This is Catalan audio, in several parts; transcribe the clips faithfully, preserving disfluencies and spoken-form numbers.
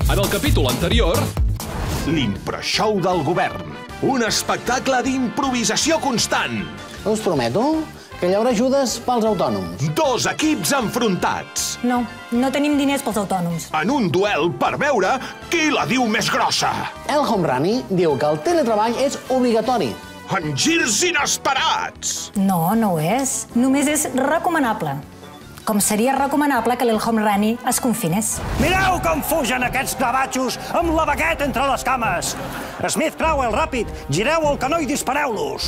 En el capítol anterior... L'Improshow del govern. Un espectacle d'improvisació constant. Us prometo que hi haurà ajudes pels autònoms. Dos equips enfrontats. No, no tenim diners pels autònoms. En un duel per veure qui la diu més grossa. El Homrani diu que el teletreball és obligatori. En girs inesperats. No, no ho és. Només és recomanable. Com seria recomanable que l'El Homrani es confinés. Mireu com fugen aquests gavatxos amb la bagueta entre les cames! Smith Crowell, ràpid! Gireu el canó i dispareu-los!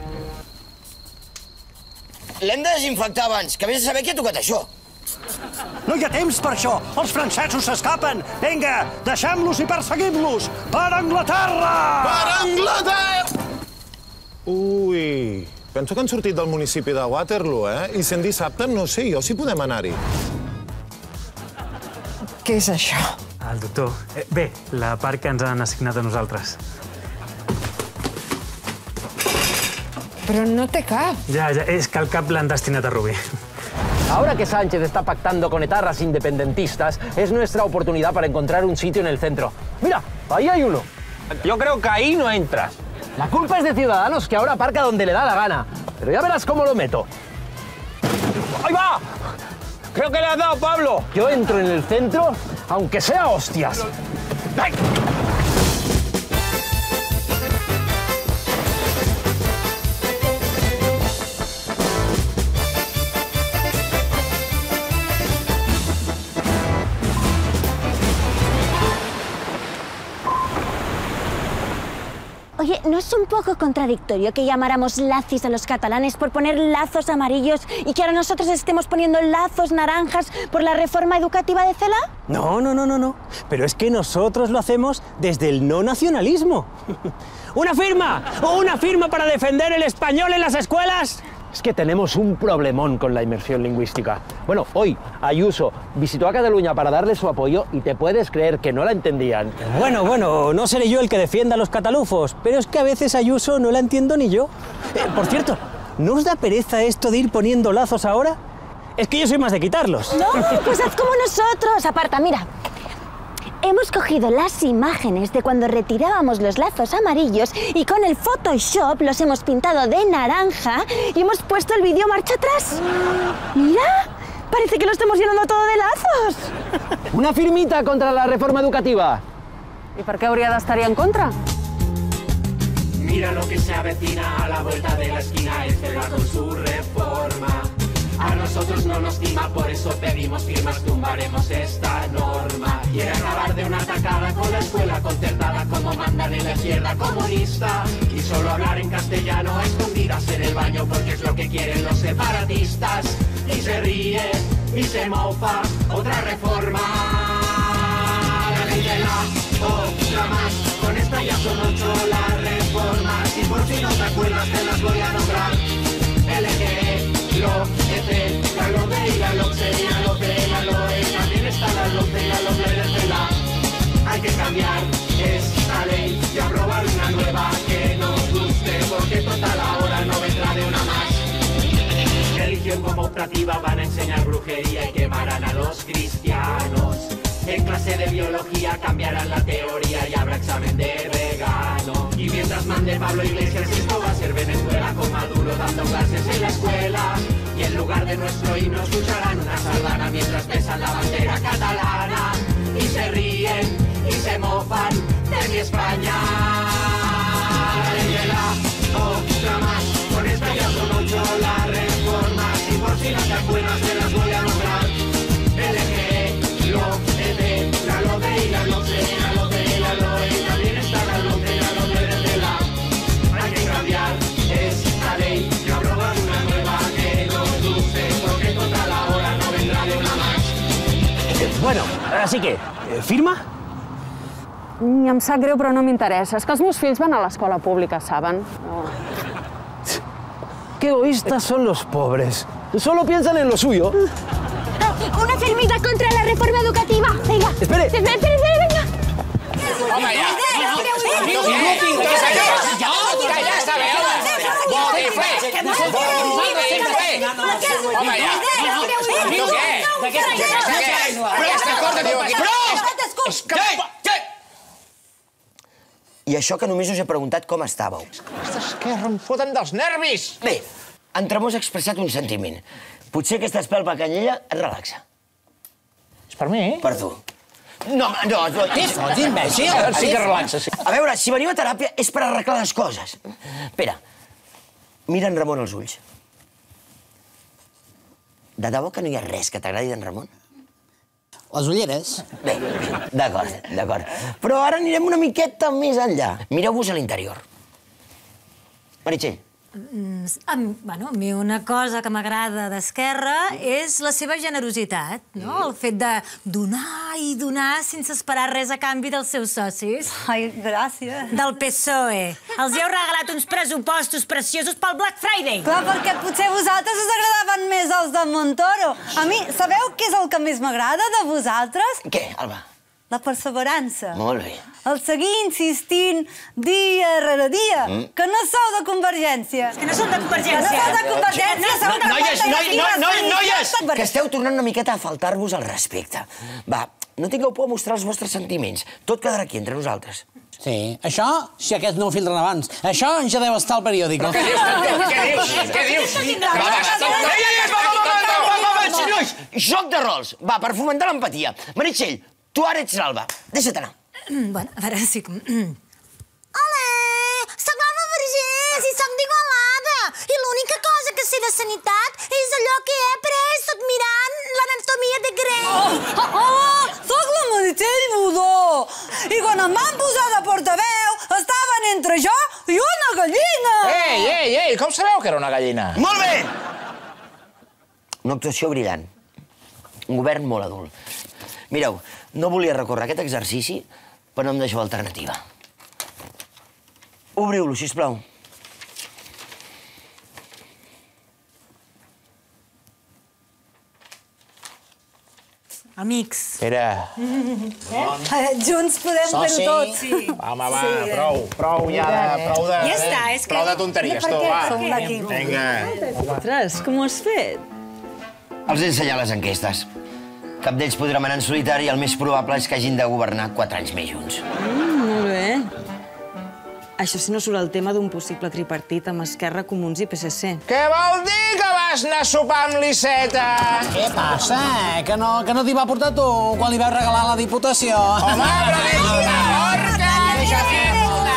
L'hem de desinfectar abans, que vés a saber qui ha tocat això. No hi ha temps per això! Els francesos s'escapen! Vinga, deixem-los i perseguim-los! Per Anglaterra! Per Anglaterra! Ui, penso que han sortit del municipi de Waterloo, eh? I sent dissabte, no sé jo si podem anar-hi. Què és això? El doctor. Eh, bé, la part que ens han assignat a nosaltres. Però no té cap. Ja, ja, és que el cap l'han destinat a Rubí. Ahora que Sánchez está pactando con etarras independentistas, es nuestra oportunidad para encontrar un sitio en el centro. Mira, ahí hay uno. Yo creo que ahí no entras. La culpa es de Ciudadanos, que ahora aparca donde le da la gana. Pero ya verás cómo lo meto. ¡Ahí va! Creo que le has dado, Pablo. Yo entro en el centro, aunque sea hostias. ¡Ay! Oye, ¿no es un poco contradictorio que llamáramos lazis a los catalanes por poner lazos amarillos y que ahora nosotros estemos poniendo lazos naranjas por la reforma educativa de Cela? No, no, no, no, no. Pero es que nosotros lo hacemos desde el no nacionalismo. ¡Una firma! ¡Una firma para defender el español en las escuelas! Es que tenemos un problemón con la inmersión lingüística. Bueno, hoy Ayuso visitó a Cataluña para darle su apoyo y te puedes creer que no la entendían. Bueno, bueno, no seré yo el que defienda a los catalufos, pero es que a veces Ayuso no la entiendo ni yo. Eh, por cierto, ¿no os da pereza esto de ir poniendo lazos ahora? Es que yo soy más de quitarlos. No, pues haz como nosotros. Aparta, mira. Hemos cogido las imágenes de cuando retirábamos los lazos amarillos y con el Photoshop los hemos pintado de naranja y hemos puesto el vídeo marcha atrás. ¡Mira! Parece que lo estamos llenando todo de lazos. Una firmita contra la reforma educativa. ¿Y por qué habría de estar en contra? Mira lo que se avecina a la vuelta de la esquina, el Cela con su reforma. A nosotros no nos tima, por eso pedimos firmas, tumbaremos esta norma. Quiere acabar de una tacada con la escuela concertada, como mandan en la izquierda comunista. Y solo hablar en castellano a escondidas en el baño, porque es lo que quieren los separatistas. Y se ríe, y se mofa, otra reforma. La ley de la otra más, con esta ya son ocho las reformas. Y por si no te acuerdas te las voy a nombrar. L G, lo, F, la LOME y la LOMCE, la LOPE, la LOE, también está la LOMCE y la LOME desde la. Hay que cambiar esta ley y aprobar una nueva que nos guste, porque total ahora no vendrá de una más. Religión como optativa, van a enseñar brujería y quemarán a los cristianos. En clase de biología cambiarán la teoría y habrá examen de vegano. Y mientras mande Pablo Iglesias, esto va a ser Venezuela, con Maduro dando clases en la escuela. Y en lugar de nuestro himno escucharán una sardana mientras besan la bandera catalana. Y se ríen y se mofan de mi España. De la otra más, con esta ya son ocho las reformas. Y por si no te acuerdas te las voy a nombrar. L G, lo, F, la LOME y la LOMCE, la LOPE, la LOE, también está la LOME, la LOME desde la. Hay que cambiar esta ley y aprobar una nueva que nos guste, porque total ahora no vendrá de una más. Bueno, así que, ¿firma? Em sap greu, però no m'interessa. És que els meus fills van a l'escola pública, saben? No. Qué egoístas son los pobres. Solo piensan en lo suyo. Una firmita contra la reforma educativa. Venga. Espere. Espere, espere, espere, venga. Home, ja. No pintes allò. Que ja està bé, home. Botifler. Home, ja. Tu què? Què? Però aquesta cosa diu aquí. Prou! I això que només us he preguntat com estàveu. Aquesta esquerra em foten dels nervis! Bé, en Tramós ha expressat un sentiment. Potser aquesta espelpa canyella et relaxa. És per mi? Per tu. No, no... no Què fots, imbècil? Sí que relaxa, sí. A veure, si veniu a teràpia és per arreglar les coses. Espera, mira en Ramon als ulls. De debò que no hi ha res que t'agradi d'en Ramon? Les ulleres. Bé, d'acord, d'acord. Però ara anirem una miqueta més enllà. Mireu-vos a l'interior. Meritxell. Bueno, a mi una cosa que m'agrada d'Esquerra és la seva generositat, no? El fet de donar i donar sense esperar res a canvi dels seus socis. Ai, gràcies. Del P S O E. Els hi heu regalat uns pressupostos preciosos pel Black Friday. Clar, perquè potser a vosaltres us agradaven més els de Montoro. A mi, sabeu què és el que més m'agrada de vosaltres? Què, Alba? La perseverança. Molt bé. El seguir insistint dia rere dia, Mm. que no sou de Convergència. Que no sou de Convergència. Que no sou de Convergència, sou de Noies, noies, noies, noies, noies! Convergència. Que esteu tornant una miqueta a faltar-vos el respecte. Va, no tingueu por a mostrar els vostres sentiments. Tot quedarà aquí, entre nosaltres. Sí, això, si aquests no ho filtren abans. Això ja deu estar al periòdic. Què dius, Tanteu? Què dius? Què dius? Va, va, va, Ei, ei, ei, va, va, va, va, va, va, va, nois! Joc de rols. Va, per fomentar l'empatia. Meritxell, tu ara ets l'Alba. Deixa't anar. Bueno, a veure si... Hola! Soc l'Alba Vergés i soc d'Igualada. I l'única cosa que sé de sanitat és allò que he après tot mirant l'anatomia de Grey. Oh, oh, oh, soc la Meritxell Budó. I quan em van posar de portaveu, estaven entre jo i una gallina. Ei, ei, ei, com sabeu que era una gallina? Molt bé! Una actuació brillant. Un govern molt adult. Mireu, no volia recórrer aquest exercici, però no em deixeu alternativa. Obriu-lo, sisplau. Amics. Espera. Eh, junts podem fer-ho tot. Sí. Home, va, prou, prou ja de... Prou de... Ja està, és que... Prou de tonteries, tu, va. Som d'aquí. Vinga. Ostres, com ho has fet? Els he ensenyat les enquestes. Cap d'ells podrà manar en solitari i el més probable és que hagin de governar quatre anys més junts. Mm, molt bé. Això si no surt el tema d'un possible tripartit amb Esquerra, Comuns i P S C. Què vol dir que vas anar a sopar amb l'Iceta? Què passa, eh? Que no, que no t'hi va portar tu quan li vas regalar la Diputació? Home, però és una porca! Deixa fer una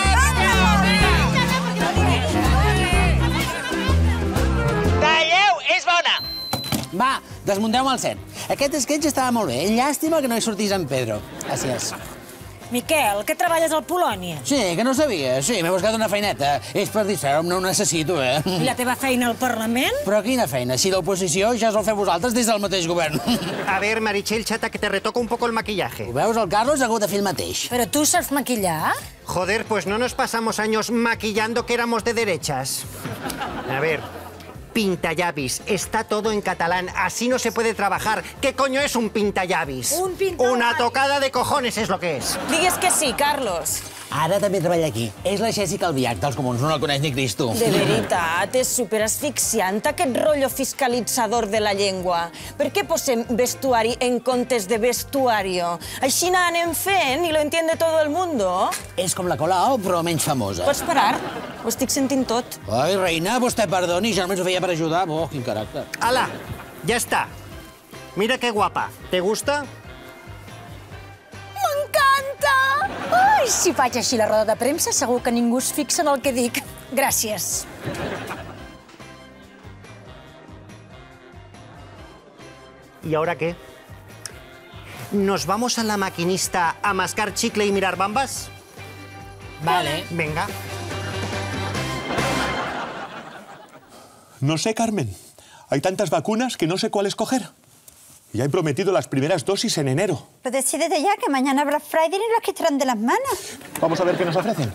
porca! Talleu, és bona! Va, desmunteu-me el set. Aquest sketch estava molt bé. Llàstima que no hi sortís en Pedro. Gràcies. Miquel, que treballes al Polònia? Sí, que no sabia. Sí, m'he buscat una feineta. És per distreure'm, no ho necessito, eh? I la teva feina al Parlament? Però quina feina? Si l'oposició ja es vol fer vosaltres des del mateix govern. A ver, Meritxell, chata, que te retoca un poco el maquillaje. Ho veus? El Carlos ha hagut de fer el mateix. Però tu saps maquillar? Joder, pues no nos pasamos años maquillando que éramos de derechas. A ver, pintallavis. Está todo en catalán. Así no se puede trabajar. ¿Qué coño es un pintallavis? Un pintallavis. Una tocada de cojones es lo que es. Digues que sí, Carlos. Ara també treballa aquí. És la Jessica Albiach dels Comuns, no la coneix ni Cristo. De veritat, és superasfixiant aquest rotllo fiscalitzador de la llengua. Per què posem vestuari en comptes de vestuario? Així n'anem fent i lo entiende todo el mundo. És com la Colau, però menys famosa. Pots parar? Ho estic sentint tot. Ai, reina, vostè perdoni, jo només ho feia per ajudar. Oh, quin caràcter. ¡Hala! Ya está. Mira qué guapa. ¿Te gusta? M'encanta! Ai, si faig així la roda de premsa, segur que ningú es fixa en el que dic. Gràcies. ¿Y ahora qué? ¿Nos vamos a la maquinista a mascar chicle y mirar bambas? Vale. Venga. No sé, Carmen. Hay tantas vacunas que no sé cuál escoger. Ya he prometido las primeras dosis en enero. Pues decídete ya que mañana habrá Friday y los quitarán de las manos. Vamos a ver qué nos ofrecen.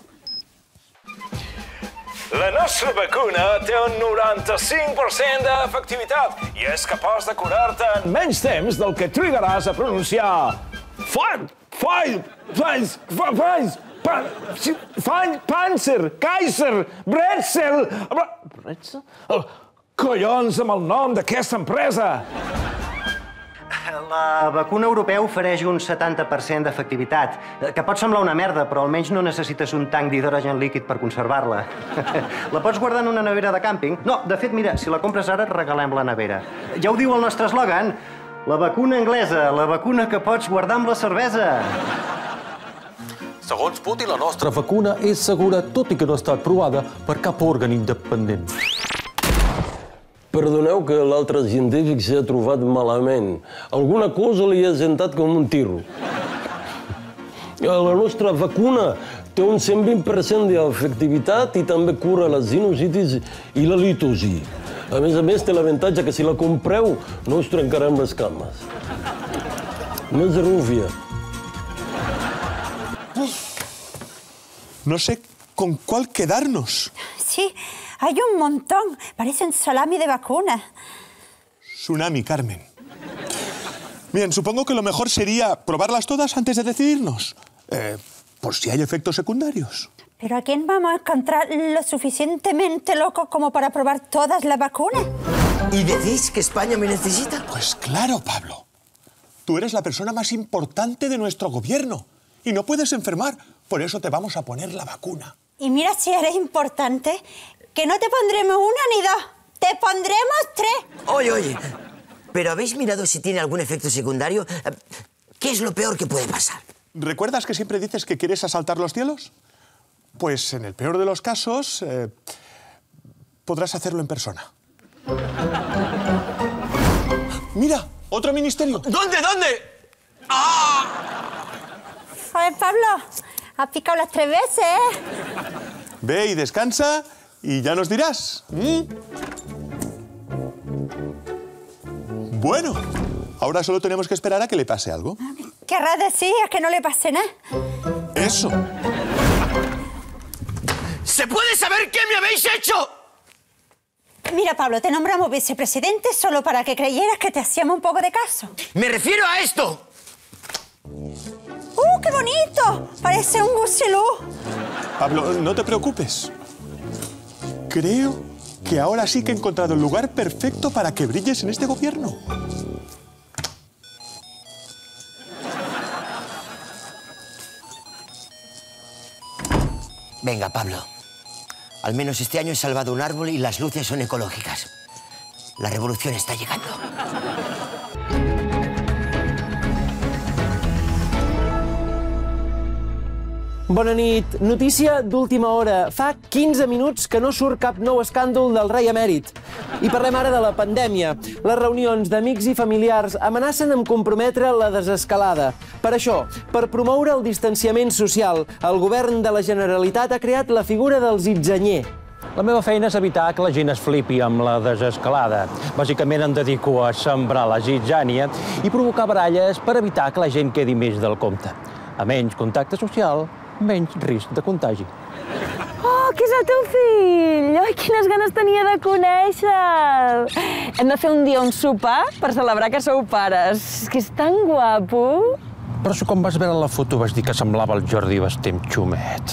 La nostra vacuna té un noranta-cinc per cent d'efectivitat i és capaç de curar-te en menys temps del que trigaràs a pronunciar Fan, Fan, Fan, Fan, Fan, Panzer, Kaiser, Bretzel... Bretzel? Collons amb el nom d'aquesta empresa! La vacuna europea ofereix un setanta per cent d'efectivitat, que pot semblar una merda, però almenys no necessites un tanc d'hidrogen líquid per conservar-la. La pots guardar en una nevera de càmping? No, de fet, mira, si la compres ara et regalem la nevera. Ja ho diu el nostre eslògan, la vacuna anglesa, la vacuna que pots guardar amb la cervesa. Segons Putin, la nostra vacuna és segura, tot i que no ha estat provada per cap òrgan independent. Perdoneu que l'altre científic s'ha trobat malament. Alguna cosa li ha sentat com un tirro. La nostra vacuna té un cent vint per cent d'efectivitat i també cura la sinusitis i la litosi. A més a més, té l'avantatge que si la compreu no us trencarem les cames. No és rúbia. No sé con cuál quedarnos. Sí, hay un montón. Parece un salami de vacuna. Tsunami, Carmen. Bien, supongo que lo mejor sería probarlas todas antes de decidirnos. Eh, por si hay efectos secundarios. ¿Pero a quién vamos a encontrar lo suficientemente loco como para probar todas las vacunas? ¿Y decís que España me necesita? Pues claro, Pablo. Tú eres la persona más importante de nuestro gobierno y no puedes enfermar. Por eso te vamos a poner la vacuna. Y mira si eres importante, que no te pondremos una ni dos, te pondremos tres. Oye, oye, ¿pero habéis mirado si tiene algún efecto secundario? ¿Qué es lo peor que puede pasar? ¿Recuerdas que siempre dices que quieres asaltar los cielos? Pues en el peor de los casos, eh, podrás hacerlo en persona. ¡Mira! ¡Otro ministerio! ¿Dónde? ¿Dónde? ¡Ah! A ver, Pablo, has picado las tres veces, ¿eh? Ve y descansa y ya nos dirás. ¿Mm? Bueno, ahora solo tenemos que esperar a que le pase algo. Querrás decir a que no le pase nada. Eso. ¿Se puede saber qué me habéis hecho? Mira, Pablo, te nombramos vicepresidente solo para que creyeras que te hacíamos un poco de caso. ¡Me refiero a esto! ¡Uh, qué bonito! Parece un gusilú. Pablo, no te preocupes. Creo que ahora sí que he encontrado el lugar perfecto para que brilles en este gobierno. Venga, Pablo. Al menos este año he salvado un árbol y las luces son ecológicas. La revolución está llegando. Bona nit. Notícia d'última hora. Fa quinze minuts que no surt cap nou escàndol del rei emèrit. I parlem ara de la pandèmia. Les reunions d'amics i familiars amenacen amb comprometre la desescalada. Per això, per promoure el distanciament social, el govern de la Generalitat ha creat la figura del zitzenyer. La meva feina és evitar que la gent es flipi amb la desescalada. Bàsicament em dedico a sembrar la zitzània i provocar baralles per evitar que la gent quedi més del compte. A menys contacte social, menys risc de contagi. Oh, que és el teu fill! Ai, quines ganes tenia de conèixer-lo! Hem de fer un dia un sopar per celebrar que sou pares. És que és tan guapo! Però si quan vas veure la foto vas dir que semblava el Jordi Bastem xumet.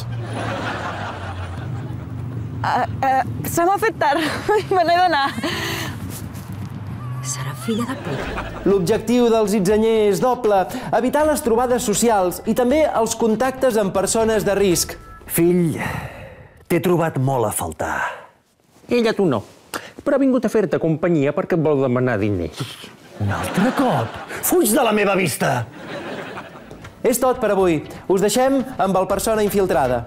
Uh, uh, se m'ha fet tard. Me n'he d'anar. Serà filla de puta. L'objectiu del zitzenyer és doble, evitar les trobades socials i també els contactes amb persones de risc. Fill, t'he trobat molt a faltar. Ella tu no, però ha vingut a fer-te companyia perquè et vol demanar diners. Un altre cop? Fuig de la meva vista! És tot per avui. Us deixem amb el Persona Infiltrada.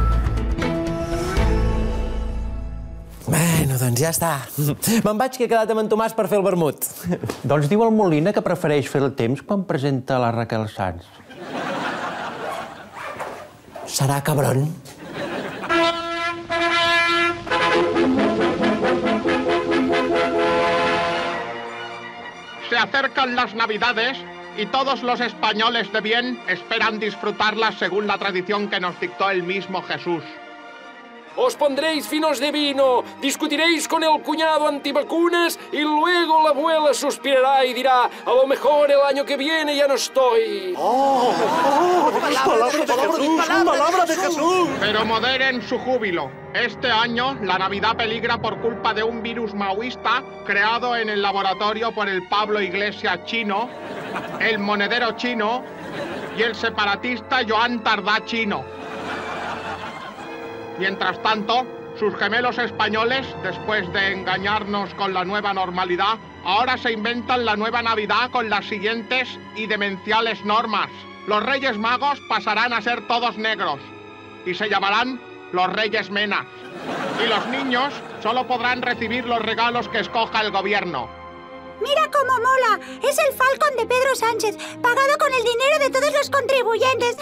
Bueno, doncs ja està. Me'n vaig, que he quedat amb en Tomàs per fer el vermut. Doncs diu el Molina que prefereix fer el temps quan presenta la Raquel Sanz. Serà cabron. Se acercan las Navidades y todos los españoles de bien esperan disfrutarlas según la tradición que nos dictó el mismo Jesús. Os pondréis finos de vino, discutiréis con el cuñado antivacunas y luego la abuela suspirará y dirá, a lo mejor el año que viene ya no estoy. ¡Oh! oh ¡Palabra de Jesús! ¡Palabra de Jesús! Pero moderen su júbilo. Este año, la Navidad peligra por culpa de un virus maoísta creado en el laboratorio por el Pablo Iglesias chino, el monedero chino y el separatista Joan Tardá chino. Mientras tanto, sus gemelos españoles, después de engañarnos con la nueva normalidad, ahora se inventan la nueva Navidad con las siguientes y demenciales normas. Los Reyes Magos pasarán a ser todos negros y se llamarán los Reyes Menas. Y los niños solo podrán recibir los regalos que escoja el gobierno. ¡Mira cómo mola! Es el Falcon de Pedro Sánchez, pagado con el dinero de todos los contribuyentes.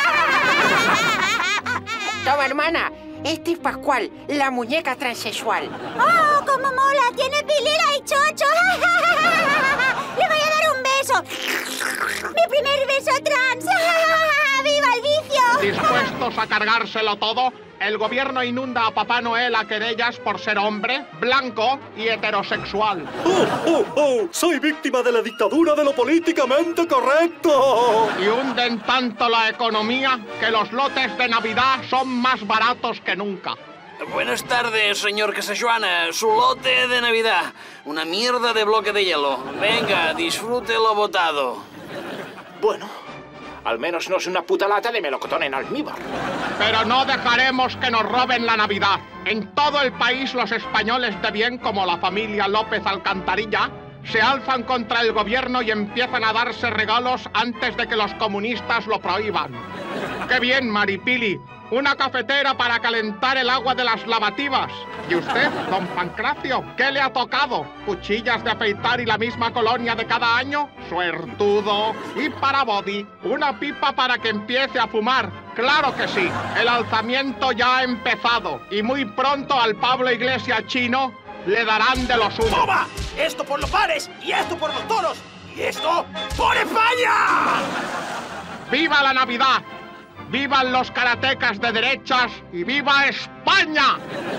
Toma, hermana. Este es Pascual, la muñeca transexual. ¡Oh, cómo mola! ¡Tiene pilila y chocho! ¡Le voy a dar un beso! ¡Mi primer beso trans! ¡Viva el vicio! Dispuestos a cargárselo todo, el gobierno inunda a Papá Noel a querellas por ser hombre, blanco y heterosexual. ¡Oh, oh, oh! ¡Soy víctima de la dictadura de lo políticamente correcto! Y hunden tanto la economía que los lotes de Navidad son más baratos que nunca. Buenas tardes, señor Casajuana. Su lote de Navidad. Una mierda de bloque de hielo. Venga, disfrute lo botado. Bueno, al menos no es una puta lata de melocotón en almíbar. Pero no dejaremos que nos roben la Navidad. En todo el país los españoles de bien, como la familia López Alcantarilla, se alzan contra el gobierno y empiezan a darse regalos antes de que los comunistas lo prohíban. ¡Qué bien, Maripili! Una cafetera para calentar el agua de las lavativas. ¿Y usted, don Pancracio, qué le ha tocado? ¿Cuchillas de afeitar y la misma colonia de cada año? Suertudo. Y para Body, una pipa para que empiece a fumar. ¡Claro que sí! El alzamiento ya ha empezado. Y muy pronto al Pablo Iglesias chino le darán de lo suyo. ¡Toma! Esto por los bares y esto por los toros. Y esto por España. ¡Viva la Navidad! ¡Vivan los karatecas de derechas i viva Espanya!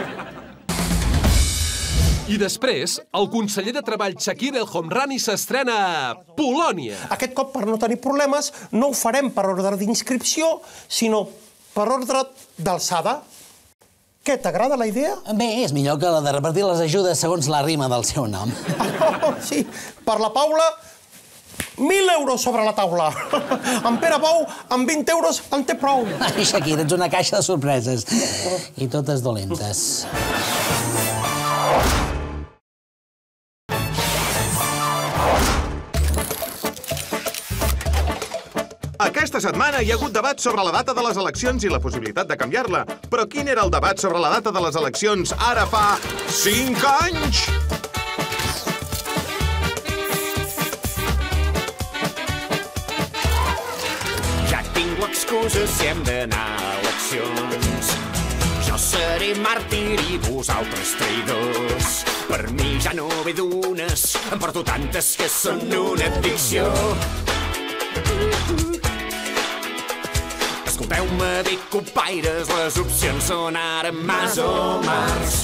I després, el conseller de Treball Chakir El Homrani s'estrena a Polònia. Aquest cop, per no tenir problemes, no ho farem per ordre d'inscripció, sinó per ordre d'alçada. Què, t'agrada la idea? Bé, és millor que la de repartir les ajudes segons la rima del seu nom. Oh, sí, per la Paula, mil euros sobre la taula. En Pere Bou, amb vint euros en té prou. Ai, Shakira, ets una caixa de sorpreses. I totes dolentes. Aquesta setmana hi ha hagut debat sobre la data de les eleccions i la possibilitat de canviar-la. Però quin era el debat sobre la data de les eleccions ara fa cinc anys? Ja tinc l'excusa si hem d'anar a eleccions. Jo seré màrtir i vosaltres traïdors. Per mi ja no ve d'unes, em porto tantes que són una addicció. Escolteu-me bé, copaires, les opcions són ara mas o mars.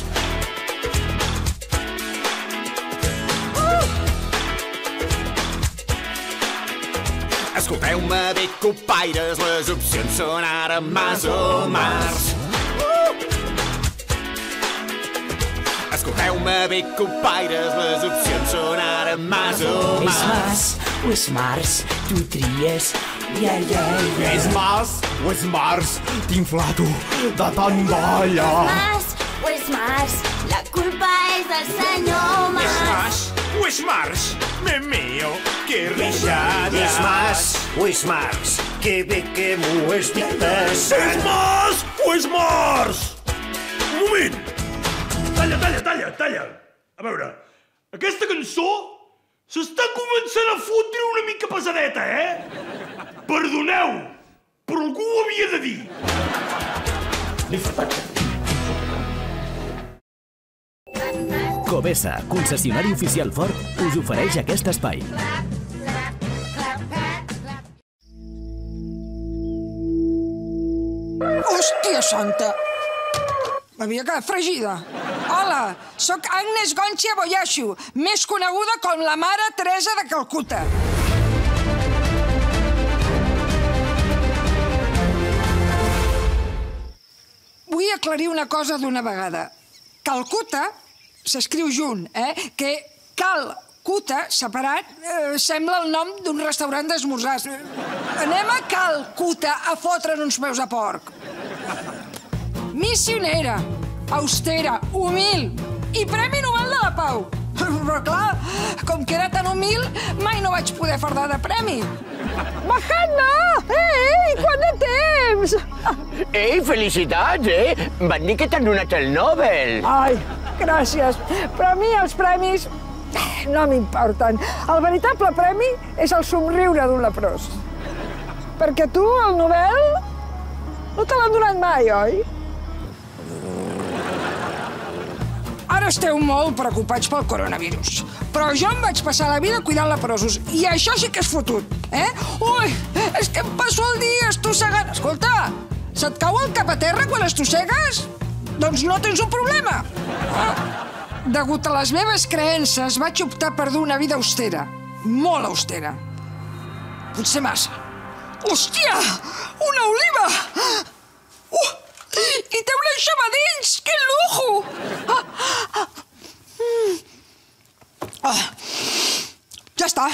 Escolteu-me bé, copaires, les opcions són ara mas o mars. Escolteu-me bé, copaires, les opcions són ara mas o mars. És mas o és mars, tu tries. Ja, ja, ja. És mas o és mars, t'inflato de tant ballar. És mas o és mars, la culpa és del senyor Mas. És mas o és mars, me meo, que rixada. És mas o és mars, que bé que m'ho estic passant. És mas o és mars? Un moment! Talla, talla, talla, talla. A veure, aquesta cançó s'està començant a fotre una mica pesadeta, eh? Perdoneu, però algú ho havia de dir. Ni fatatge. Covesa, concessionari oficial Ford, us ofereix aquest espai. Hòstia santa! M'havia quedat fregida. Hola, sóc Agnes Gonchia Boyashu, més coneguda com la Mare Teresa de Calcuta. Vull aclarir una cosa d'una vegada. Calcuta s'escriu junt, eh? Que Calcuta, separat, eh, sembla el nom d'un restaurant d'esmorzars. Anem a Calcuta a fotre'n uns peus de porc. Missionera, austera, humil i Premi Nobel de la Pau. Però clar, com que era tan humil, mai no vaig poder fardar de premi. Mahatma! Ei, quant de temps! Ei, felicitats, eh? Van dir que t'han donat el Nobel. Ai, gràcies. Però a mi els premis no m'importen. El veritable premi és el somriure d'un leprós. Perquè tu, el Nobel, no te l'han donat mai, oi? Ara esteu molt preocupats pel coronavirus, però jo em vaig passar la vida cuidant leprosos, i això sí que és fotut, eh? Ui, és que em passo el dia estossegant. Escolta, se't cau el cap a terra quan estossegues? Doncs no tens un problema. Degut a les meves creences, vaig optar per dur una vida austera, molt austera. Potser massa. Hòstia, una oliva! Uh! I té un aixama dins! Que lujo! Ah, ah, mm. ah. Ja està.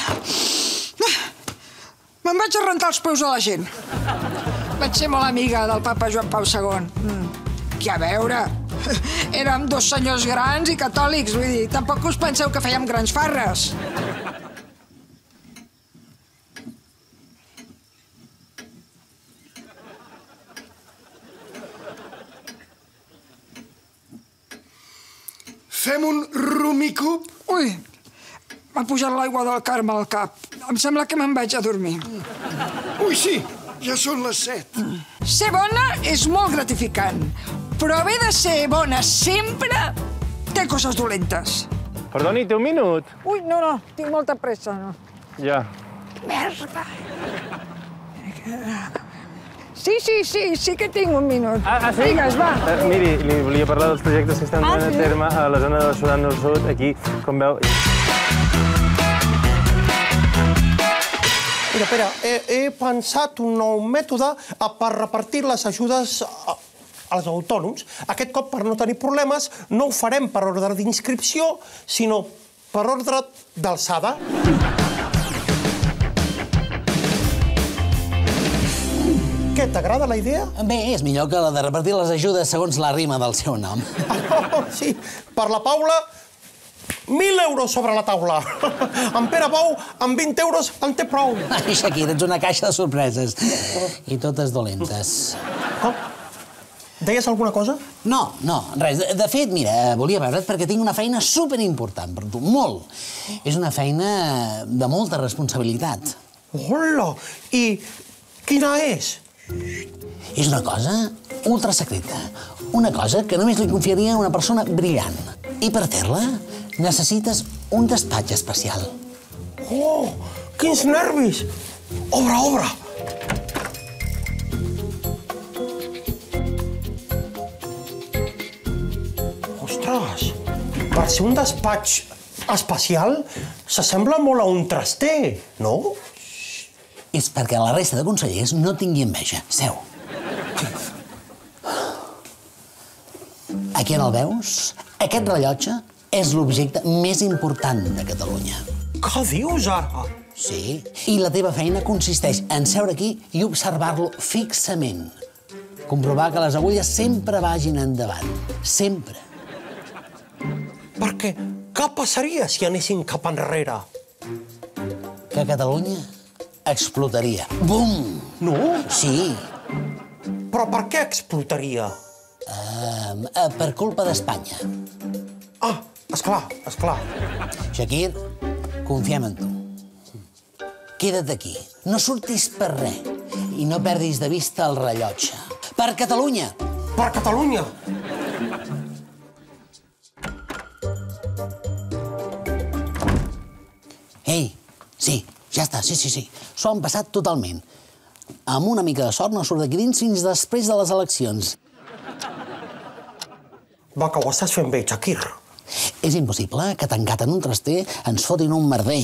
Me'n vaig a rentar els peus a la gent. Vaig ser molt amiga del papa Joan Pau segon. Mm. Que a veure, érem dos senyors grans i catòlics, vull dir, tampoc us penseu que fèiem grans farres. Fem un rumicup? Ui, m'ha pujat l'aigua del Carme al cap. Em sembla que me'n vaig a dormir. Ui, sí, ja són les set. Ser bona és molt gratificant, però haver de ser bona sempre té coses dolentes. Perdoni, té un minut? Ui, no, no, tinc molta pressa, no. Ja. Merda. Sí, sí, sí, sí que tinc un minut. Ah, ah sí? Digues, va. Uh, miri, li volia parlar dels projectes que estan Ah, duent a sí? terme a la zona del Sudan del Sud, aquí, com veu... Mira, Pere, he, he pensat un nou mètode per repartir les ajudes als autònoms. Aquest cop, per no tenir problemes, no ho farem per ordre d'inscripció, sinó per ordre d'alçada. Què, t'agrada la idea? Bé, és millor que la de repartir les ajudes segons la rima del seu nom. Oh, sí, per la Paula, mil euros sobre la taula. En Pere Pau, amb vint euros en té prou. Ai, Shakira, ets una caixa de sorpreses. I totes dolentes. Oh. Deies alguna cosa? No, no, res. De fet, mira, volia veure't perquè tinc una feina superimportant per tu, molt. És una feina de molta responsabilitat. Hola! I quina és? És una cosa ultra secreta. Una cosa que només li confiaria a una persona brillant. I per fer-la necessites un despatx especial. Oh, quins nervis! Obre, obre! Ostres, per ser un despatx especial s'assembla molt a un traster, no? És perquè la resta de consellers no tingui enveja. Seu. Aquí on el veus? Aquest rellotge és l'objecte més important de Catalunya. Què dius, ara? Sí, i la teva feina consisteix en seure aquí i observar-lo fixament. Comprovar que les agulles sempre vagin endavant. Sempre. Perquè què passaria si anessin cap enrere? Que Catalunya explotaria. Bum! No? Sí. Però per què explotaria? Uh, uh, per culpa d'Espanya. Ah, esclar, esclar. Shakir, confiem en tu. Queda't aquí. No surtis per res. I no perdis de vista el rellotge. Per Catalunya! Per Catalunya! Ei, sí, ja està, sí, sí, sí. S'ho han passat totalment. Amb una mica de sort no surt d'aquí dins fins després de les eleccions. Va, que ho estàs fent bé, Shakir. És impossible que tancat en un traster ens fotin un merder.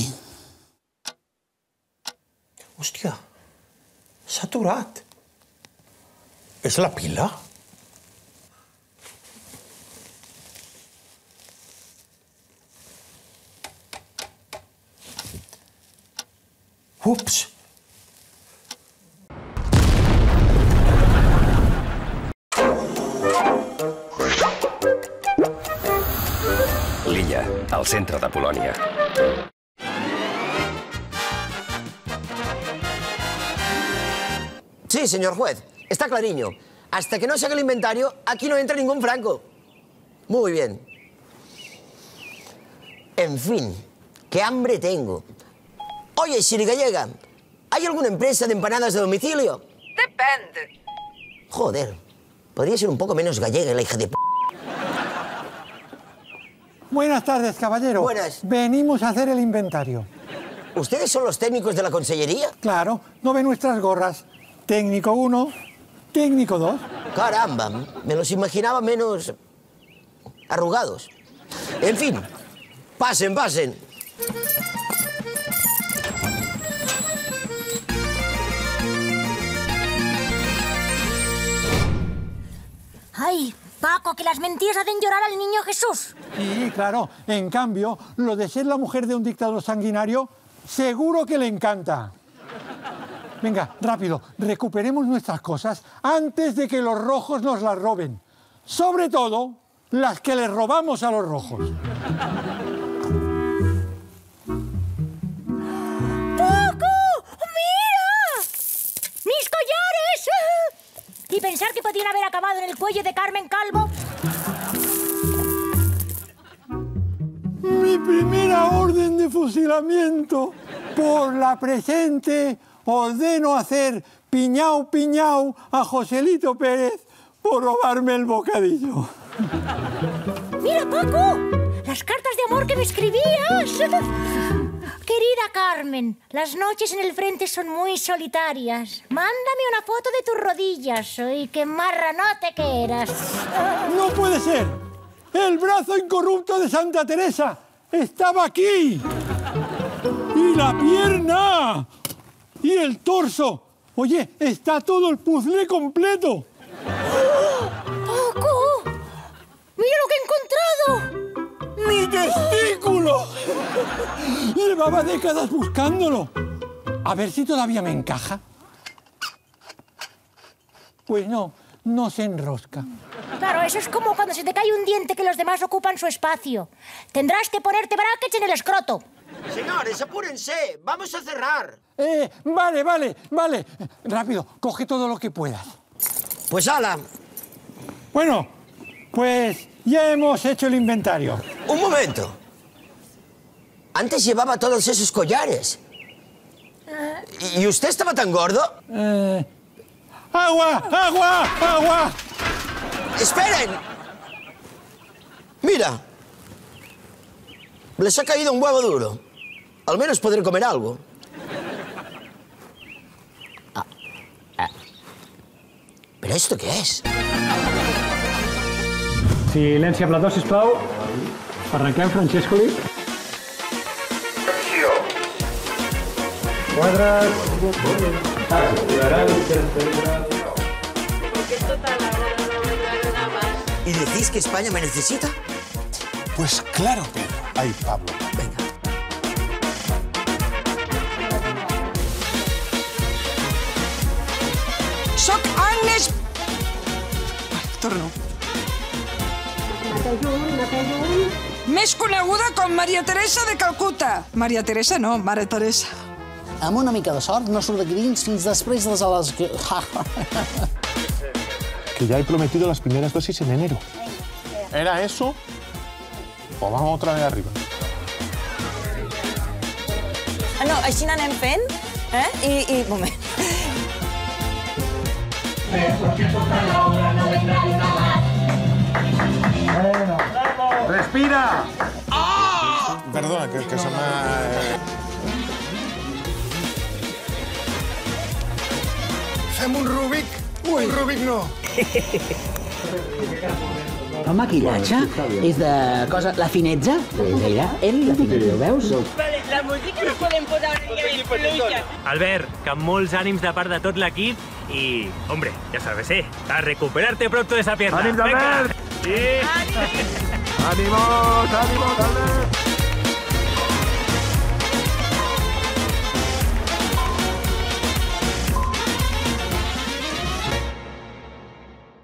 Hòstia, s'ha aturat. És la pila? Ups! L'illa, al centre de Polònia. Sí, señor juez. Está clariño. Hasta que no saque el inventario, aquí no entra ningún franco. Muy bien. En fin, qué hambre tengo. Oye, Siri Gallega, ¿hay alguna empresa de empanadas de domicilio? Depende. Joder, podría ser un poco menos gallega la hija de p... Buenas tardes, caballero. Buenas. Venimos a hacer el inventario. ¿Ustedes son los técnicos de la consellería? Claro, no ve nuestras gorras. Técnico uno, técnico dos. Caramba, me los imaginaba menos arrugados. En fin, pasen, pasen. Ay, Paco, que las mentiras hacen llorar al niño Jesús. Sí, claro. En cambio, lo de ser la mujer de un dictador sanguinario, seguro que le encanta. Venga, rápido, recuperemos nuestras cosas antes de que los rojos nos las roben. Sobre todo, las que les robamos a los rojos. ¡Paco! ¡Mira! ¡Mis collares! Y pensar que podían haber acabado en el cuello de Carmen Calvo. Mi primera orden de fusilamiento. Por la presente, ordeno hacer piñao piñao a Joselito Pérez por robarme el bocadillo. ¡Mira, Paco! ¡Las cartas de amor que me escribías! Querida Carmen, las noches en el frente son muy solitarias. Mándame una foto de tus rodillas. ¡Uy, qué marranote que eras! ¡No puede ser! ¡El brazo incorrupto de Santa Teresa estaba aquí! ¡Y la pierna! ¡Y el torso! Oye, está todo el puzzle completo. ¡Paco! ¡Mira lo que he encontrado! ¡Mi testículo! Llevaba décadas buscándolo. A ver si todavía me encaja. Pues no, no se enrosca. Claro, eso es como cuando se te cae un diente que los demás ocupan su espacio. Tendrás que ponerte brackets en el escroto. Señores, apúrense. Vamos a cerrar. Eh, vale, vale, vale. Rápido, coge todo lo que puedas. Pues ala. Bueno, pues ya hemos hecho el inventario. Un momento. Antes llevaba todos esos collares. ¿Y usted estaba tan gordo? Eh... ¡Agua! ¡Agua! ¡Agua! ¡Esperen! Mira. Les ha caído un huevo duro. Al menos podré comer algo. Ah, ah. ¿Pero esto qué es? Silenci a plató, sisplau. Arrenquem, Francescoli. Quadres. ¿Y decís que España me necesita? Pues claro, Pedro. Ay, Pablo. Venga. Soc Agnes... Torno. Més coneguda com Maria Teresa de Calcuta. Maria Teresa no, Mare Teresa. Amb una mica de sort no surt d'aquí dins fins després de les ales... Que ya he prometido las primeras dosis en enero. ¿Era eso? O vamos otra vez arriba. No, així n'anem fent, eh? I, i... moment. ¡Respira! ¡Ah! Perdona, que, que se me... Fem un Rubik? Un Rubik no. El maquillatge és de cosa... La finezza? Era ell, la finezza, ho veus? Vale, la música no podem posar una mica de pluja. Albert, que amb molts ànims de part de tot l'equip i, hombre, ya sabes, eh, a recuperarte pronto de esa pierna. ¡Ánimo, Albert! Sí. ¡Ánimos, ánimos, Albert!